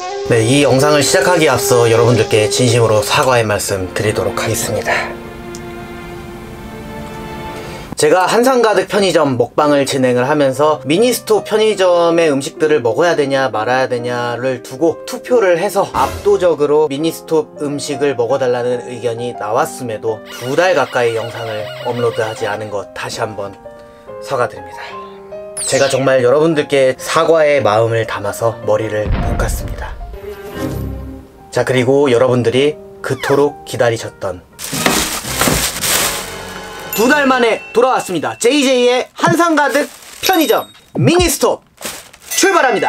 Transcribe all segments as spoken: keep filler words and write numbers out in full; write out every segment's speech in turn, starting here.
네, 이 영상을 시작하기에 앞서 여러분들께 진심으로 사과의 말씀 드리도록 하겠습니다. 제가 한상가득 편의점 먹방을 진행을 하면서 미니스톱 편의점의 음식들을 먹어야 되냐 말아야 되냐를 두고 투표를 해서 압도적으로 미니스톱 음식을 먹어달라는 의견이 나왔음에도 두 달 가까이 영상을 업로드하지 않은 것 다시 한번 사과드립니다. 제가 정말 여러분들께 사과의 마음을 담아서 머리를 볶았습니다. 자, 그리고 여러분들이 그토록 기다리셨던 두 달 만에 돌아왔습니다. 제이제이의 한상가득 편의점 미니스톱 출발합니다.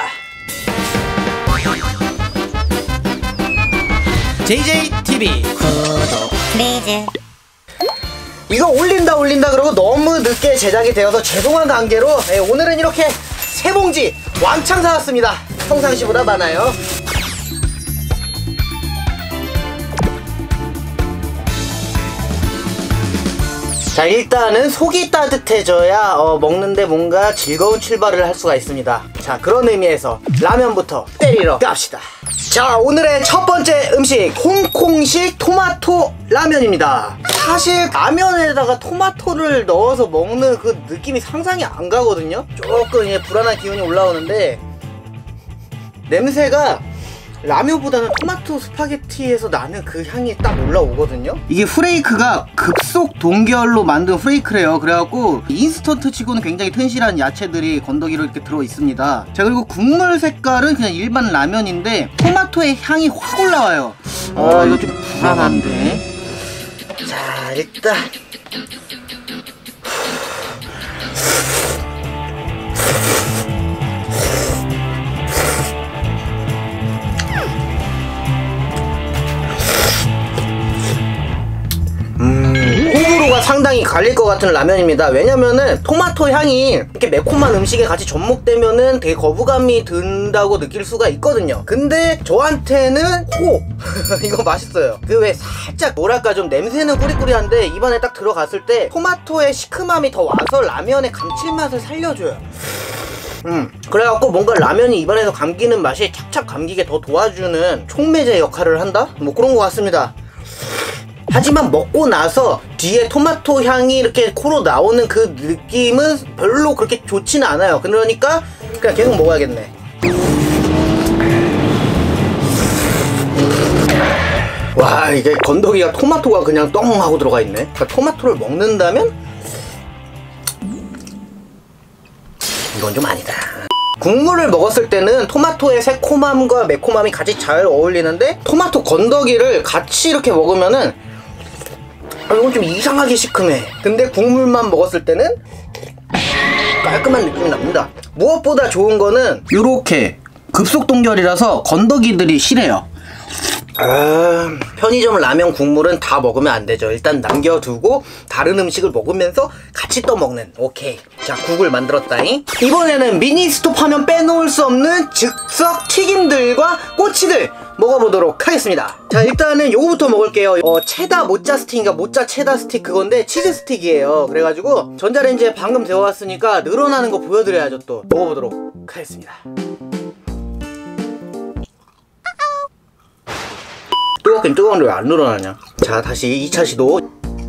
제이제이티비 구독 플리즈. 이거 올린다 올린다 그러고 너무 늦게 제작이 되어서 죄송한 관계로 네, 오늘은 이렇게 세 봉지 왕창 사왔습니다. 평상시보다 많아요. 자, 일단은 속이 따뜻해져야 어, 먹는데 뭔가 즐거운 출발을 할 수가 있습니다. 자, 그런 의미에서 라면부터 때리러 갑시다. 자, 오늘의 첫 번째 음식 홍콩식 토마토 라면입니다. 사실 라면에다가 토마토를 넣어서 먹는 그 느낌이 상상이 안 가거든요. 조금 이제 불안한 기운이 올라오는데 냄새가 라면보다는 토마토 스파게티에서 나는 그 향이 딱 올라오거든요. 이게 프레이크가 급속 동결로 만든 프레이크래요. 그래갖고 인스턴트 치고는 굉장히 튼실한 야채들이 건더기로 이렇게 들어있습니다. 자, 그리고 국물 색깔은 그냥 일반 라면인데 토마토의 향이 확 올라와요. 아, 이거 좀 불안한데. 자, 일단 상당히 갈릴 것 같은 라면입니다. 왜냐면은 토마토 향이 이렇게 매콤한 음식에 같이 접목되면은 되게 거부감이 든다고 느낄 수가 있거든요. 근데 저한테는 호! 이거 맛있어요. 그 왜 살짝 뭐랄까 좀 냄새는 꾸리꾸리한데 입안에 딱 들어갔을 때 토마토의 시큼함이 더 와서 라면의 감칠맛을 살려줘요. 음, 그래갖고 뭔가 라면이 입안에서 감기는 맛이 착착 감기게 더 도와주는 촉매제 역할을 한다? 뭐 그런 것 같습니다. 하지만 먹고 나서 뒤에 토마토 향이 이렇게 코로 나오는 그 느낌은 별로 그렇게 좋지는 않아요. 그러니까 그냥 계속 먹어야겠네. 와, 이게 건더기가 토마토가 그냥 똥 하고 들어가 있네. 그러니까 토마토를 먹는다면 이건 좀 아니다. 국물을 먹었을 때는 토마토의 새콤함과 매콤함이 같이 잘 어울리는데 토마토 건더기를 같이 이렇게 먹으면은 아, 이건 좀 이상하게 시큼해. 근데 국물만 먹었을 때는 깔끔한 느낌이 납니다. 무엇보다 좋은 거는 요렇게 급속 동결이라서 건더기들이 실해요. 아, 편의점 라면 국물은 다 먹으면 안 되죠. 일단 남겨두고 다른 음식을 먹으면서 같이 또 먹는. 오케이. 자, 국을 만들었다잉. 이번에는 미니스톱 하면 빼놓을 수 없는 즉석 튀김들과 꼬치들 먹어보도록 하겠습니다. 자, 일단은 요거부터 먹을게요. 어, 체다 모짜 스틱인가 모짜 체다 스틱 그건데 치즈 스틱이에요. 그래가지고 전자레인지에 방금 데워왔으니까 늘어나는 거 보여드려야죠. 또 먹어보도록 하겠습니다. 뜨겁긴 뜨거운데 왜 안 늘어나냐. 자, 다시 이 차 시도.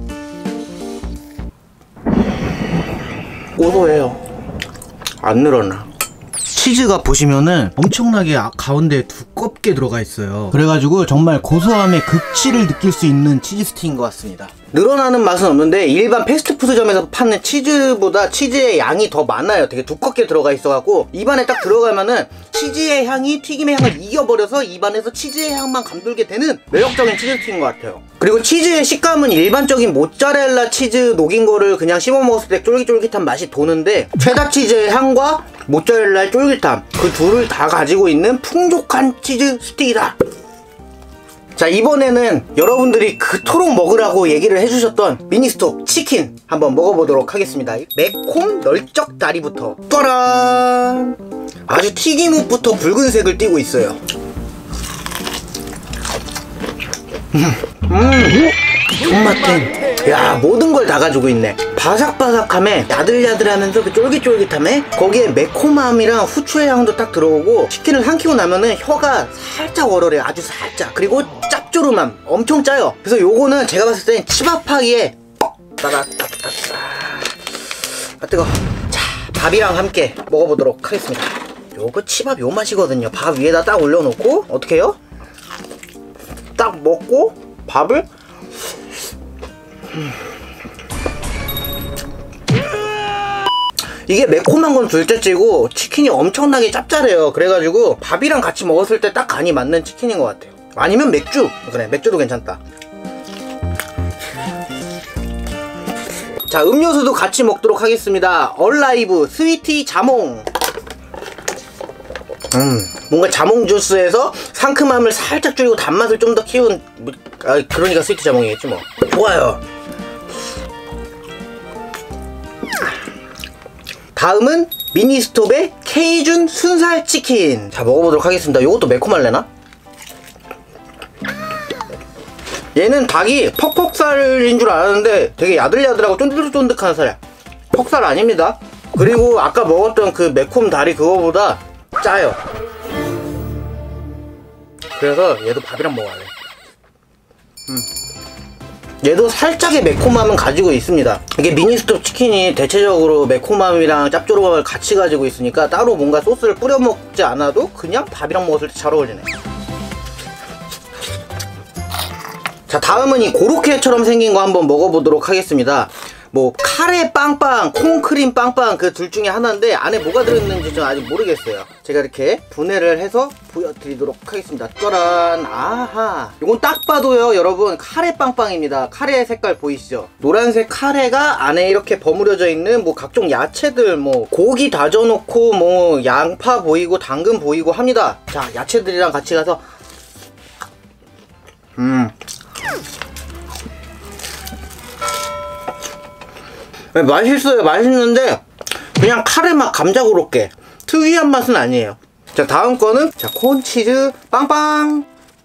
고소해요. 안 늘어나. 치즈가 보시면은 엄청나게 가운데 두껍게 들어가 있어요. 그래가지고 정말 고소함의 극치를 느낄 수 있는 치즈 스틱인 것 같습니다. 늘어나는 맛은 없는데 일반 패스트푸드점에서 파는 치즈보다 치즈의 양이 더 많아요. 되게 두껍게 들어가 있어갖고 입안에 딱 들어가면은 치즈의 향이 튀김의 향을 이겨버려서 입안에서 치즈의 향만 감돌게 되는 매력적인 치즈 스틱인 것 같아요. 그리고 치즈의 식감은 일반적인 모짜렐라 치즈 녹인 거를 그냥 씹어 먹었을 때 쫄깃쫄깃한 맛이 도는데 체다 치즈의 향과 모짜렐라의 쫄깃함, 그 둘을 다 가지고 있는 풍족한 치즈 스틱이다. 자, 이번에는 여러분들이 그토록 먹으라고 얘기를 해주셨던 미니스톱 치킨 한번 먹어보도록 하겠습니다. 매콤 널쩍 다리부터 짜란! 아주 튀김 후부터 붉은색을 띠고 있어요. 음, 음, 존맛탱. 야, 모든 걸 다 가지고 있네. 바삭바삭함에 야들야들하면서 그 쫄깃쫄깃함에 거기에 매콤함이랑 후추의 향도 딱 들어오고 치킨을 삼키고 나면은 혀가 살짝 얼얼해요. 아주 살짝. 그리고 짭조름함 엄청 짜요. 그래서 요거는 제가 봤을 땐 치밥하기에 따다따다따. 아 뜨거. 자, 밥이랑 함께 먹어보도록 하겠습니다. 요거 치밥 요 맛이거든요. 밥 위에다 딱 올려놓고 어떻게 해요? 딱 먹고 밥을 음. 이게 매콤한 건 둘째치고 치킨이 엄청나게 짭짤해요. 그래가지고 밥이랑 같이 먹었을 때 딱 간이 맞는 치킨인 것 같아요. 아니면 맥주. 그래, 맥주도 괜찮다. 자, 음료수도 같이 먹도록 하겠습니다. 얼라이브 스위티 자몽. 음, 뭔가 자몽 주스에서 상큼함을 살짝 줄이고 단맛을 좀 더 키운, 아, 그러니까 스위트 자몽이겠지 뭐. 좋아요. 다음은 미니스톱의 케이준 순살 치킨. 자, 먹어보도록 하겠습니다. 요것도 매콤할래나? 얘는 닭이 퍽퍽살인 줄 알았는데 되게 야들야들하고 쫀득쫀득한 살이야. 퍽살 아닙니다. 그리고 아까 먹었던 그 매콤 다리 그거보다 짜요. 그래서 얘도 밥이랑 먹어야 돼. 음. 얘도 살짝의 매콤함은 가지고 있습니다. 이게 미니스톱 치킨이 대체적으로 매콤함이랑 짭조름함을 같이 가지고 있으니까 따로 뭔가 소스를 뿌려 먹지 않아도 그냥 밥이랑 먹었을 때 잘 어울리네. 자, 다음은 이 고로케처럼 생긴 거 한번 먹어보도록 하겠습니다. 뭐 카레 빵빵, 콩크림 빵빵 그 둘 중에 하나인데 안에 뭐가 들어있는지 저는 아직 모르겠어요. 제가 이렇게 분해를 해서 보여드리도록 하겠습니다. 짜란. 아하, 이건 딱 봐도요 여러분 카레 빵빵입니다. 카레 색깔 보이시죠? 노란색 카레가 안에 이렇게 버무려져 있는 뭐 각종 야채들, 뭐 고기 다져놓고 뭐 양파 보이고 당근 보이고 합니다. 자, 야채들이랑 같이 가서 음 맛있어요. 맛있는데 그냥 카레 맛, 감자 고로케 특이한 맛은 아니에요. 자, 다음 거는 자 콘치즈 빵빵.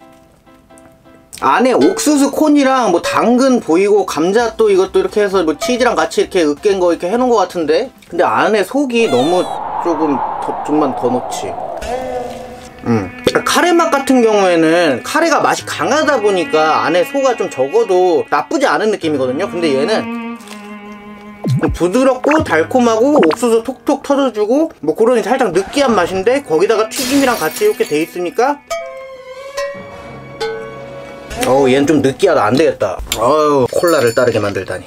안에 옥수수 콘이랑 뭐 당근 보이고 감자 또 이것도 이렇게 해서 뭐 치즈랑 같이 이렇게 으깬 거 이렇게 해놓은 것 같은데 근데 안에 속이 너무 조금 더, 좀만 더 넣지. 음. 카레 맛 같은 경우에는 카레가 맛이 강하다 보니까 안에 소가 좀 적어도 나쁘지 않은 느낌이거든요. 근데 얘는 부드럽고 달콤하고 옥수수 톡톡 터져주고 뭐 그런 살짝 느끼한 맛인데 거기다가 튀김이랑 같이 이렇게 돼 있으니까 어우 얘는 좀 느끼하다. 안 되겠다. 어우 콜라를 따르게 만들다니.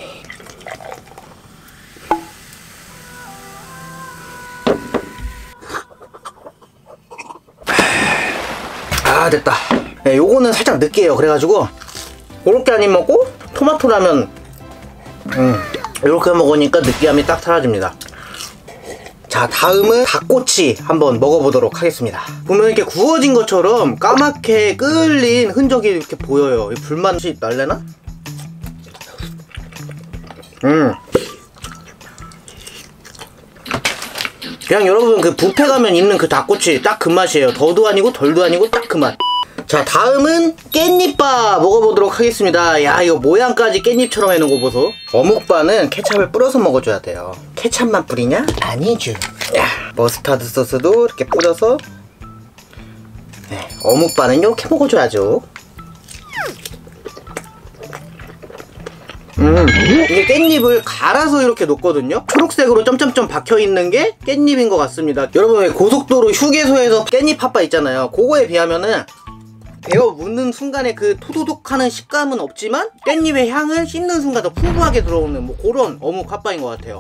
아 됐다. 네, 요거는 살짝 느끼해요. 그래가지고 그렇게 안 먹고 토마토라면 음 이렇게 먹으니까 느끼함이 딱 사라집니다. 자, 다음은 닭꼬치 한번 먹어보도록 하겠습니다. 보면 이렇게 구워진 것처럼 까맣게 끓린 흔적이 이렇게 보여요. 불맛이 날래나? 음 그냥 여러분 그 뷔페 가면 있는 그 닭꼬치 딱 그 맛이에요. 더도 아니고 덜도 아니고 딱 그 맛. 자, 다음은 깻잎밥 먹어보도록 하겠습니다. 야, 이거 모양까지 깻잎처럼 해놓은 거 보소. 어묵바는 케찹을 뿌려서 먹어줘야 돼요. 케찹만 뿌리냐? 아니죠. 야, 머스타드 소스도 이렇게 뿌려서 네, 어묵바는 이렇게 먹어줘야죠. 음, 이게 깻잎을 갈아서 이렇게 놓거든요. 초록색으로 점점점 박혀있는 게 깻잎인 것 같습니다. 여러분 왜 고속도로 휴게소에서 깻잎 핫바 있잖아요. 그거에 비하면은 베어 묻는 순간에 그 토도독 하는 식감은 없지만 깻잎의 향은 씹는 순간 더 풍부하게 들어오는 뭐 그런 어묵 핫바인 것 같아요.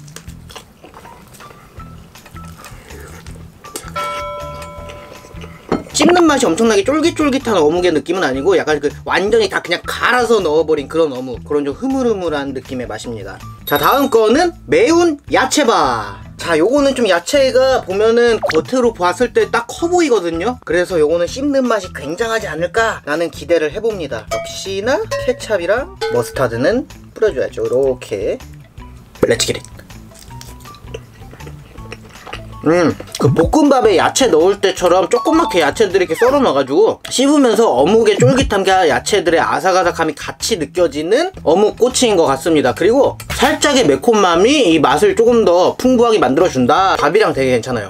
씹는 맛이 엄청나게 쫄깃쫄깃한 어묵의 느낌은 아니고 약간 그 완전히 다 그냥 갈아서 넣어버린 그런 어묵, 그런 좀 흐물흐물한 느낌의 맛입니다. 자, 다음 거는 매운 야채바. 자, 요거는 좀 야채가 보면은 겉으로 봤을 때 딱 커 보이거든요. 그래서 요거는 씹는 맛이 굉장하지 않을까 라는 기대를 해봅니다. 역시나 케찹이랑 머스타드는 뿌려줘야죠. 이렇게 렛츠 기릿. 음, 그 볶음밥에 야채 넣을 때처럼 조그맣게 야채들이 이렇게 썰어 넣어가지고 씹으면서 어묵의 쫄깃함과 야채들의 아삭아삭함이 같이 느껴지는 어묵 꼬치인 것 같습니다. 그리고 살짝의 매콤함이 이 맛을 조금 더 풍부하게 만들어준다. 밥이랑 되게 괜찮아요.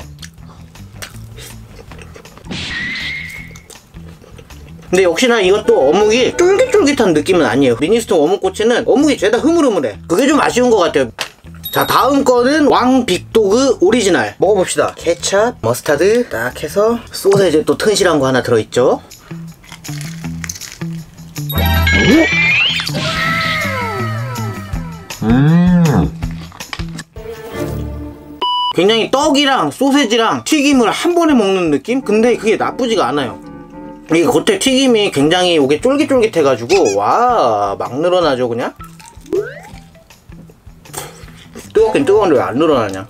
근데 역시나 이것도 어묵이 쫄깃쫄깃한 느낌은 아니에요. 미니스톤 어묵꼬치는 어묵이 죄다 흐물흐물해. 그게 좀 아쉬운 것 같아요. 자, 다음 거는 왕 빅도그 오리지널 먹어봅시다. 케찹, 머스타드 딱 해서 소세지 또 튼실한 거 하나 들어있죠. 음. 굉장히 떡이랑 소세지랑 튀김을 한 번에 먹는 느낌? 근데 그게 나쁘지가 않아요. 이게 겉에 튀김이 굉장히 이게 쫄깃쫄깃해가지고 와, 막 늘어나죠 그냥. 뜨겁긴 뜨거운데 왜 안 늘어나냐.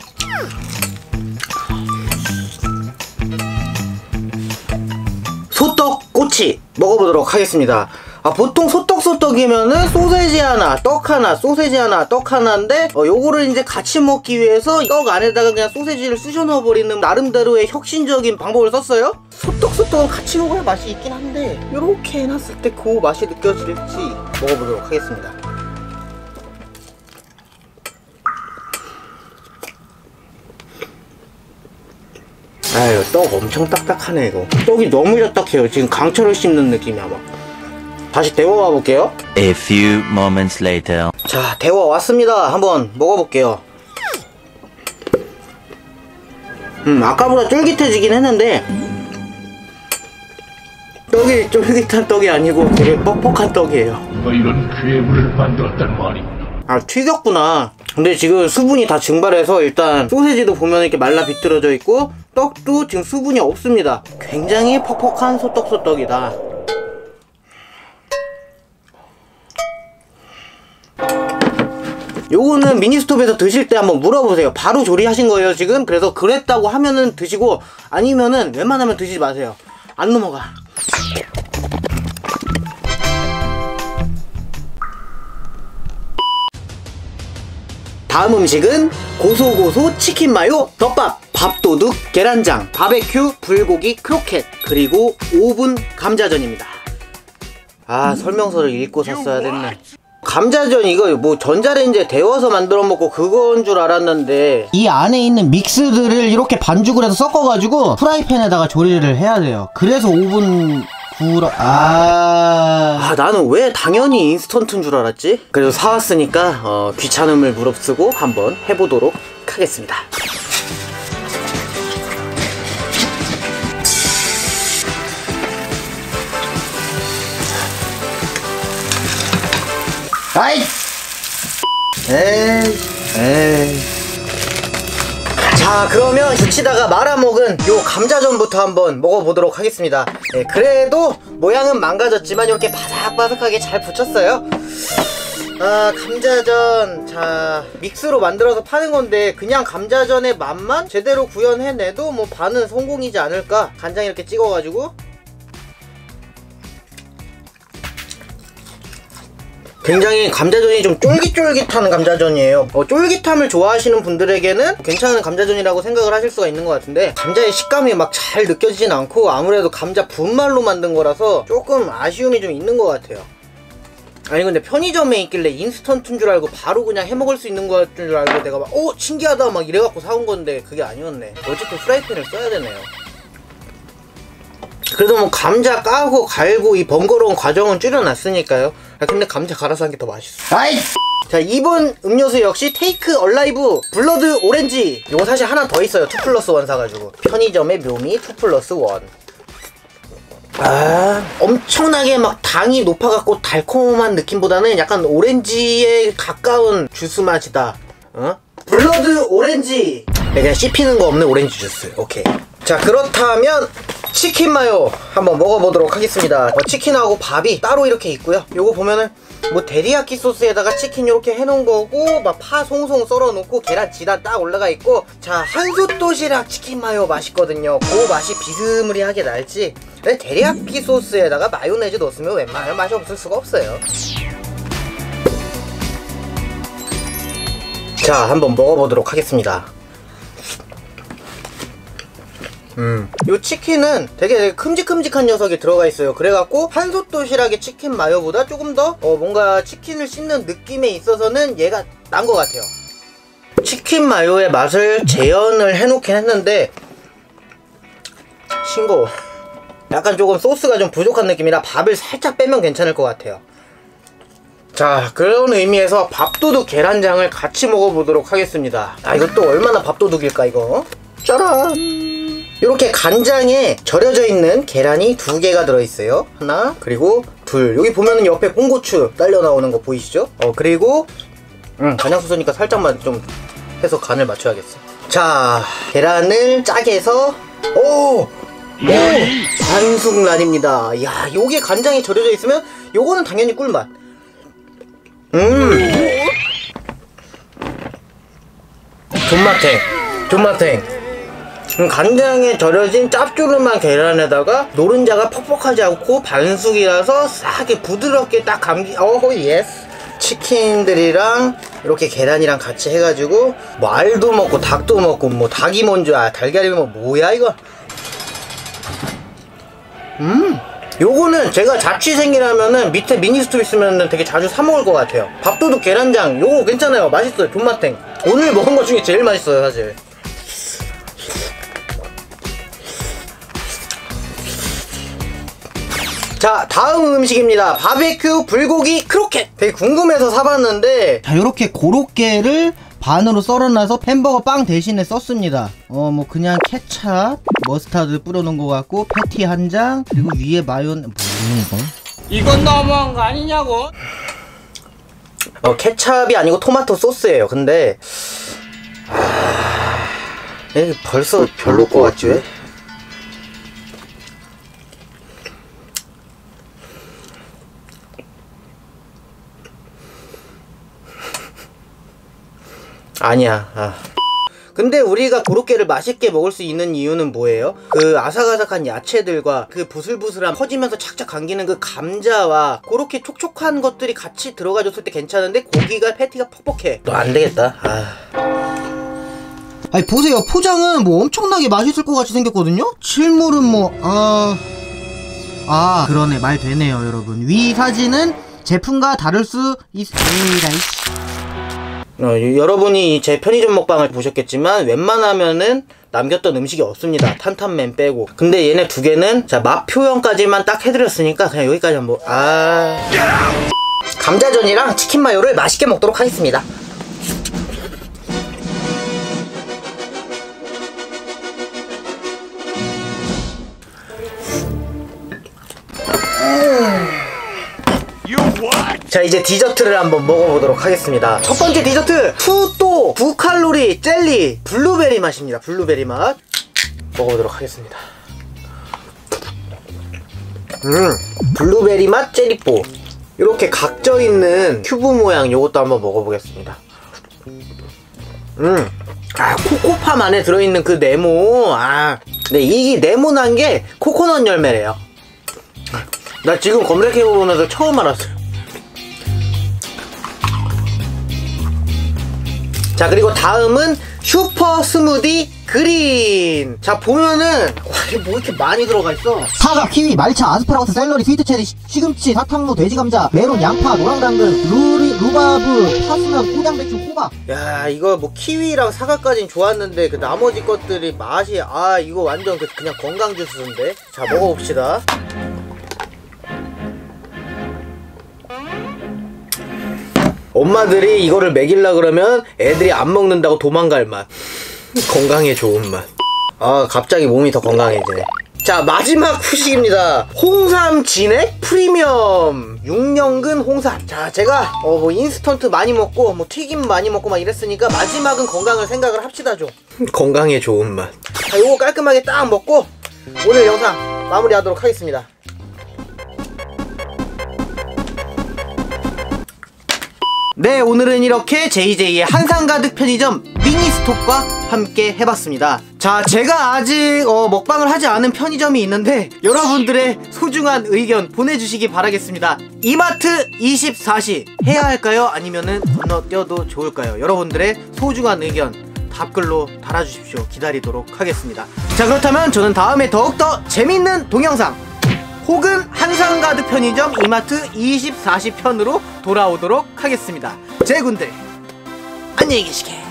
소떡 꼬치 먹어보도록 하겠습니다. 아, 보통 소떡소떡이면은 소세지 하나, 떡 하나, 소세지 하나, 떡 하나인데 어, 요거를 이제 같이 먹기 위해서 떡 안에다가 그냥 소세지를 쑤셔 넣어버리는 나름대로의 혁신적인 방법을 썼어요. 소떡소떡은 같이 먹어야 맛이 있긴 한데 요렇게 해놨을 때 그 맛이 느껴질지 먹어보도록 하겠습니다. 아유, 떡 엄청 딱딱하네 이거. 떡이 너무 딱딱해요. 지금 강철을 씹는 느낌이야 막. 다시 데워와 볼게요. A few moments later. 자, 데워 왔습니다. 한번 먹어볼게요. 음, 아까보다 쫄깃해지긴 했는데 떡이 쫄깃한 떡이 아니고 되게 뻑뻑한 떡이에요. 누가 이런 괴물을 만들었단 말이구나. 아, 튀겼구나. 근데 지금 수분이 다 증발해서 일단 소세지도 보면 이렇게 말라 비틀어져 있고 떡도 지금 수분이 없습니다. 굉장히 퍽퍽한 소떡소떡이다. 요거는 미니스톱에서 드실 때 한번 물어보세요. 바로 조리하신 거예요 지금? 그래서 그랬다고 하면은 드시고 아니면은 웬만하면 드시지 마세요. 안 넘어가. 다음 음식은 고소고소 치킨 마요 덮밥, 밥도둑 계란장, 바베큐 불고기 크로켓, 그리고 오븐 감자전입니다. 아, 설명서를 읽고 샀어야 됐네. 감자전 이거 뭐 전자레인지에 데워서 만들어 먹고 그건 줄 알았는데 이 안에 있는 믹스들을 이렇게 반죽을 해서 섞어가지고 프라이팬에다가 조리를 해야 돼요. 그래서 오븐 구라... 아... 아, 나는 왜 당연히 인스턴트인 줄 알았지? 그래서 사왔으니까 어, 귀찮음을 무릅쓰고 한번 해보도록 하겠습니다. 아이! 에이, 에이. 자, 그러면 붙이다가 말아먹은 요 감자전부터 한번 먹어보도록 하겠습니다. 네, 그래도 모양은 망가졌지만 이렇게 바삭바삭하게 잘 붙였어요. 아, 감자전. 자, 믹스로 만들어서 파는 건데 그냥 감자전의 맛만 제대로 구현해내도 뭐 반은 성공이지 않을까. 간장 이렇게 찍어가지고 굉장히 감자전이 좀 쫄깃쫄깃한 감자전이에요. 어, 쫄깃함을 좋아하시는 분들에게는 괜찮은 감자전이라고 생각을 하실 수가 있는 것 같은데 감자의 식감이 막 잘 느껴지진 않고 아무래도 감자 분말로 만든 거라서 조금 아쉬움이 좀 있는 것 같아요. 아니 근데 편의점에 있길래 인스턴트인 줄 알고 바로 그냥 해먹을 수 있는 것 줄 알고 내가 막 오 신기하다 막 이래갖고 사온 건데 그게 아니었네. 어쨌든 프라이팬을 써야 되네요. 그래도 뭐 감자 까고 갈고 이 번거로운 과정은 줄여놨으니까요. 아, 근데 감자 갈아서 한 게 더 맛있어. 아이! 자, 이번 음료수 역시 테이크 얼라이브 블러드 오렌지. 이거 사실 하나 더 있어요. 투 플러스 원 사가지고. 편의점의 묘미 투 플러스 원. 아, 엄청나게 막 당이 높아갖고 달콤한 느낌보다는 약간 오렌지에 가까운 주스 맛이다. 어? 블러드 오렌지. 그냥 씹히는 거 없는 오렌지 주스. 오케이. 자, 그렇다면 치킨 마요 한번 먹어보도록 하겠습니다. 어, 치킨하고 밥이 따로 이렇게 있고요. 요거 보면은 뭐 데리야끼 소스에다가 치킨 이렇게 해놓은 거고 막 파 송송 썰어놓고 계란 지단 딱 올라가 있고 자, 한솥 도시락 치킨 마요 맛있거든요. 그 맛이 비스무리하게 날지. 근데 데리야끼 소스에다가 마요네즈 넣었으면 웬만하면 맛이 없을 수가 없어요. 자, 한번 먹어보도록 하겠습니다. 음. 요 치킨은 되게, 되게 큼직큼직한 녀석이 들어가 있어요. 그래갖고 한솥 도시락의 치킨 마요보다 조금 더 어, 뭔가 치킨을 씹는 느낌에 있어서는 얘가 난 것 같아요. 치킨 마요의 맛을 재현을 해놓긴 했는데 싱거워. 약간 조금 소스가 좀 부족한 느낌이라 밥을 살짝 빼면 괜찮을 것 같아요. 자, 그런 의미에서 밥도둑 계란장을 같이 먹어보도록 하겠습니다. 아, 이것도 얼마나 밥도둑일까 이거. 짜란! 이렇게 간장에 절여져 있는 계란이 두 개가 들어있어요. 하나, 그리고 둘. 여기 보면은 옆에 홍고추 딸려 나오는 거 보이시죠? 어, 그리고 음, 간장소스니까 살짝만 좀 해서 간을 맞춰야겠어. 자, 계란을 짜게 해서 오! 오! 반숙란입니다. 이야, 요게 간장에 절여져 있으면 요거는 당연히 꿀맛. 음! 존맛탱! 존맛탱! 음, 간장에 절여진 짭조름한 계란에다가 노른자가 퍽퍽하지 않고 반숙이라서 싸게 부드럽게 딱 감기, 어허, 예스! 치킨들이랑 이렇게 계란이랑 같이 해가지고 뭐 알도 먹고 닭도 먹고 뭐 닭이 뭔지 아 달걀이 뭐 뭐야 이거. 음 요거는 제가 자취생이라면은 밑에 미니스톱 있으면 되게 자주 사 먹을 것 같아요. 밥도둑 계란장 요거 괜찮아요. 맛있어요. 존맛탱. 오늘 먹은 것 중에 제일 맛있어요 사실. 자, 다음 음식입니다. 바베큐 불고기 크로켓. 되게 궁금해서 사봤는데 자, 요렇게 고로케를 반으로 썰어놔서 햄버거 빵 대신에 썼습니다. 어, 뭐 그냥 케찹, 머스타드 뿌려놓은 것 같고 패티 한 장, 그리고 위에 마요네... 뭐야 이거? 이건 너무한 거 아니냐고? 어, 케찹이 아니고 토마토 소스예요. 근데 아... 이게 벌써 별로일 것 같지 왜? 아니야. 아. 근데 우리가 고로케를 맛있게 먹을 수 있는 이유는 뭐예요? 그 아삭아삭한 야채들과 그 부슬부슬한 퍼지면서 착착 감기는 그 감자와 고로케 촉촉한 것들이 같이 들어가줬을 때 괜찮은데 고기가 패티가 퍽퍽해. 너 안되겠다. 아. 아니 보세요. 포장은 뭐 엄청나게 맛있을 것 같이 생겼거든요? 실물은 뭐 아... 아 그러네. 말 되네요 여러분. 위 사진은 제품과 다를 수 있... 에이라이 어, 여러분이 제 편의점 먹방을 보셨겠지만 웬만하면은 남겼던 음식이 없습니다. 탄탄면 빼고. 근데 얘네 두 개는 자, 맛 표현까지만 딱 해드렸으니까 그냥 여기까지 한번. 아... 감자전이랑 치킨 마요를 맛있게 먹도록 하겠습니다. 자, 이제 디저트를 한번 먹어보도록 하겠습니다. 첫 번째 디저트 투또 구 칼로리 젤리 블루베리 맛입니다. 블루베리 맛 먹어보도록 하겠습니다. 음 블루베리 맛 젤리뽀. 이렇게 각져있는 큐브 모양 요것도 한번 먹어보겠습니다. 음 아, 코코팜 안에 들어있는 그 네모. 아, 네, 이게 네모난 게 코코넛 열매래요. 나 지금 검색해보면서 처음 알았어요. 자, 그리고 다음은 슈퍼 스무디 그린. 자, 보면은 와, 이게 뭐 이렇게 많이 들어가 있어. 사과, 키위, 말차, 아스파라거스, 샐러리, 스위트 체리, 시, 시금치, 사탕무, 돼지감자, 메론, 양파, 노랑당근, 루리, 루바브, 파스면, 꼬량배추, 호박. 야, 이거 뭐 키위랑 사과까진 좋았는데 그 나머지 것들이 맛이 아 이거 완전 그 그냥 건강 주스인데. 자, 먹어봅시다. 엄마들이 이거를 먹이려 그러면 애들이 안 먹는다고 도망갈 맛. 건강에 좋은 맛. 아, 갑자기 몸이 더 건강해지네. 자, 마지막 후식입니다. 홍삼 진액 프리미엄 육 년근 홍삼. 자, 제가 어 뭐 인스턴트 많이 먹고 뭐 튀김 많이 먹고 막 이랬으니까 마지막은 건강을 생각을 합시다 좀. 건강에 좋은 맛. 자, 요거 깔끔하게 딱 먹고 오늘 영상 마무리하도록 하겠습니다. 네, 오늘은 이렇게 제이제이의 한상가득 편의점 미니스톱과 함께 해봤습니다. 자, 제가 아직 어, 먹방을 하지 않은 편의점이 있는데 여러분들의 소중한 의견 보내주시기 바라겠습니다. 이마트 이십사 시 해야 할까요? 아니면은 건너뛰어도 좋을까요? 여러분들의 소중한 의견 답글로 달아주십시오. 기다리도록 하겠습니다. 자, 그렇다면 저는 다음에 더욱더 재밌는 동영상 혹은 한상가드 편의점 이마트 이십사시 편으로 돌아오도록 하겠습니다. 제군들 안녕히 계시게.